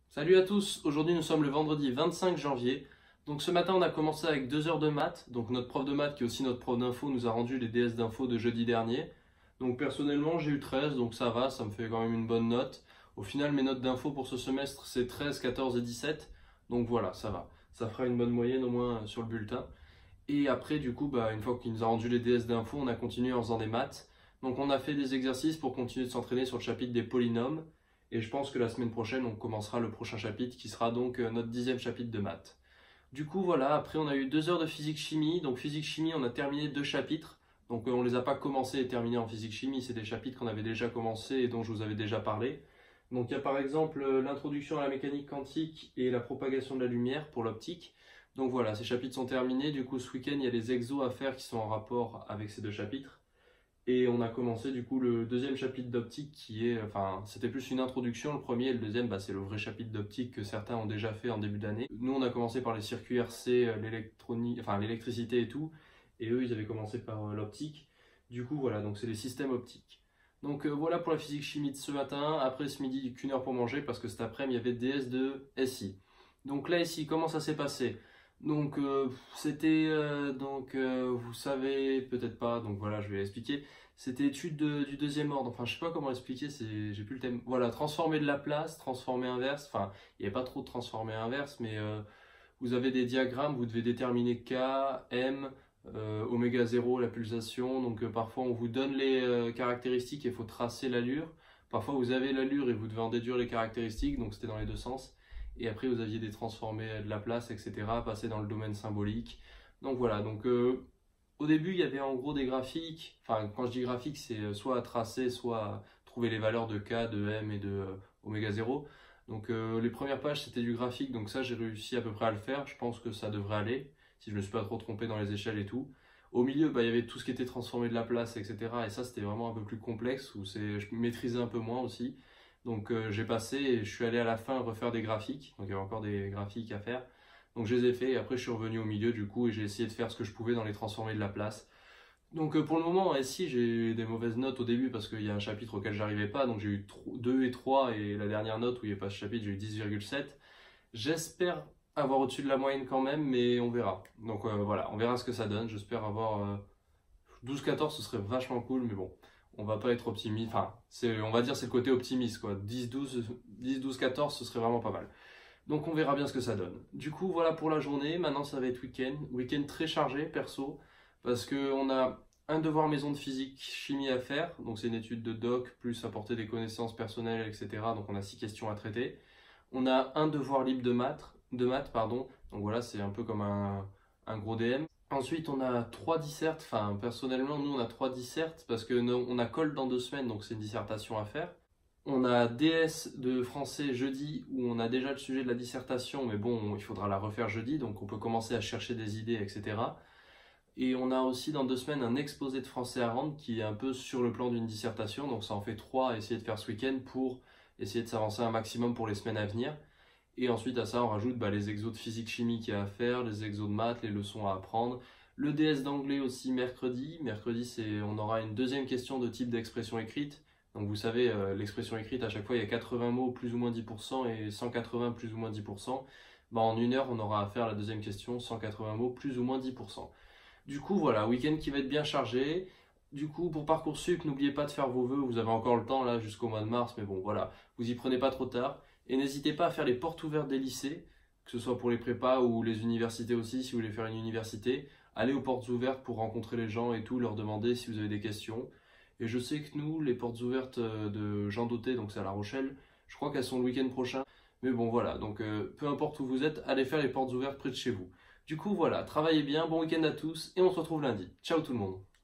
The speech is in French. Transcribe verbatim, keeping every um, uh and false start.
Salut à tous, aujourd'hui nous sommes le vendredi vingt-cinq janvier. Donc ce matin on a commencé avec deux heures de maths. Donc notre prof de maths qui est aussi notre prof d'info nous a rendu les D S d'info de jeudi dernier. Donc personnellement j'ai eu treize, donc ça va, ça me fait quand même une bonne note. Au final mes notes d'info pour ce semestre c'est treize, quatorze et dix-sept. Donc voilà, ça va. Ça fera une bonne moyenne au moins sur le bulletin. Et après du coup, bah, une fois qu'il nous a rendu les D S d'info, on a continué en faisant des maths. Donc on a fait des exercices pour continuer de s'entraîner sur le chapitre des polynômes. Et je pense que la semaine prochaine, on commencera le prochain chapitre qui sera donc euh, notre dixième chapitre de maths. Du coup, voilà, après on a eu deux heures de physique-chimie. Donc physique-chimie, on a terminé deux chapitres. Donc euh, on ne les a pas commencés et terminés en physique-chimie. C'est des chapitres qu'on avait déjà commencés et dont je vous avais déjà parlé. Donc il y a par exemple euh, l'introduction à la mécanique quantique et la propagation de la lumière pour l'optique. Donc voilà, ces chapitres sont terminés. Du coup, ce week-end, il y a des exos à faire qui sont en rapport avec ces deux chapitres. Et on a commencé du coup le deuxième chapitre d'optique qui est, enfin c'était plus une introduction, le premier et le deuxième bah, c'est le vrai chapitre d'optique que certains ont déjà fait en début d'année. Nous on a commencé par les circuits R C, l'électronique, enfin l'électricité et tout, et eux ils avaient commencé par euh, l'optique. Du coup voilà, donc c'est les systèmes optiques. Donc euh, voilà pour la physique chimie de ce matin, après ce midi qu'une heure pour manger parce que cet après-midi il y avait D S de S I. Donc là S I, comment ça s'est passé? Donc euh, c'était euh, donc euh, vous savez peut-être pas, donc voilà je vais l'expliquer. C'était étude de- du deuxième ordre. Enfin je sais pas comment expliquer, c'est j'ai plus le thème. Voilà, transformer de la place, transformer inverse. Enfin il n'y avait pas trop de transformer inverse, mais euh, vous avez des diagrammes, vous devez déterminer K, M, euh, oméga zéro, la pulsation. Donc euh, parfois on vous donne les euh, caractéristiques et il faut tracer l'allure. Parfois vous avez l'allure et vous devez en déduire les caractéristiques, donc c'était dans les deux sens. Et après vous aviez des transformés de la place, et cetera. Passer dans le domaine symbolique. Donc voilà, donc euh, au début il y avait en gros des graphiques. Enfin quand je dis graphique c'est soit à tracer, soit à trouver les valeurs de K, de M et de euh, oméga zéro. Donc euh, les premières pages c'était du graphique, donc ça j'ai réussi à peu près à le faire, je pense que ça devrait aller, si je ne me suis pas trop trompé dans les échelles et tout. Au milieu, bah, il y avait tout ce qui était transformé de la place, et cetera. Et ça c'était vraiment un peu plus complexe, où c'est, je maîtrisais un peu moins aussi. Donc euh, j'ai passé et je suis allé à la fin refaire des graphiques, donc il y avait encore des graphiques à faire. Donc je les ai fait et après je suis revenu au milieu du coup et j'ai essayé de faire ce que je pouvais dans les transformés de la place. Donc euh, pour le moment, S I, j'ai eu des mauvaises notes au début parce qu'il y a un chapitre auquel j'arrivais pas, donc j'ai eu deux et trois et la dernière note où il n'y a pas ce chapitre, j'ai eu dix virgule sept. J'espère avoir au-dessus de la moyenne quand même, mais on verra. Donc euh, voilà, on verra ce que ça donne. J'espère avoir euh, douze quatorze, ce serait vachement cool, mais bon, on va pas être optimiste. Enfin, c'est, on va dire c'est le côté optimiste quoi. dix douze, dix douze quatorze, ce serait vraiment pas mal. Donc on verra bien ce que ça donne. Du coup, voilà pour la journée. Maintenant, ça va être week-end. Week-end très chargé, perso, parce qu'on a un devoir maison de physique, chimie à faire. Donc c'est une étude de doc, plus apporter des connaissances personnelles, et cetera. Donc on a six questions à traiter. On a un devoir libre de maths, de maths pardon. Donc voilà, c'est un peu comme un, un gros D M. Ensuite, on a trois dissertes. Enfin, personnellement, nous, on a trois dissertes parce que nous, on a colle dans deux semaines, donc c'est une dissertation à faire. On a D S de français jeudi où on a déjà le sujet de la dissertation, mais bon, il faudra la refaire jeudi, donc on peut commencer à chercher des idées, et cetera. Et on a aussi dans deux semaines un exposé de français à rendre qui est un peu sur le plan d'une dissertation, donc ça en fait trois à essayer de faire ce week-end pour essayer de s'avancer un maximum pour les semaines à venir. Et ensuite à ça, on rajoute bah, les exos de physique-chimie qu'il y a à faire, les exos de maths, les leçons à apprendre. Le D S d'anglais aussi mercredi. Mercredi, c'est, on aura une deuxième question de type d'expression écrite. Donc vous savez, euh, l'expression écrite, à chaque fois, il y a quatre-vingts mots, plus ou moins dix pour cent, et cent quatre-vingts, plus ou moins dix pour cent. Bah, en une heure, on aura à faire la deuxième question, cent quatre-vingts mots, plus ou moins dix pour cent. Du coup, voilà, week-end qui va être bien chargé. Du coup, pour Parcoursup, n'oubliez pas de faire vos vœux. Vous avez encore le temps là jusqu'au mois de mars, mais bon, voilà, vous y prenez pas trop tard. Et n'hésitez pas à faire les portes ouvertes des lycées, que ce soit pour les prépas ou les universités aussi, si vous voulez faire une université. Allez aux portes ouvertes pour rencontrer les gens et tout, leur demander si vous avez des questions. Et je sais que nous, les portes ouvertes euh, de Jean Dauté, donc c'est à La Rochelle, je crois qu'elles sont le week-end prochain. Mais bon, voilà, donc euh, peu importe où vous êtes, allez faire les portes ouvertes près de chez vous. Du coup, voilà, travaillez bien, bon week-end à tous, et on se retrouve lundi. Ciao tout le monde!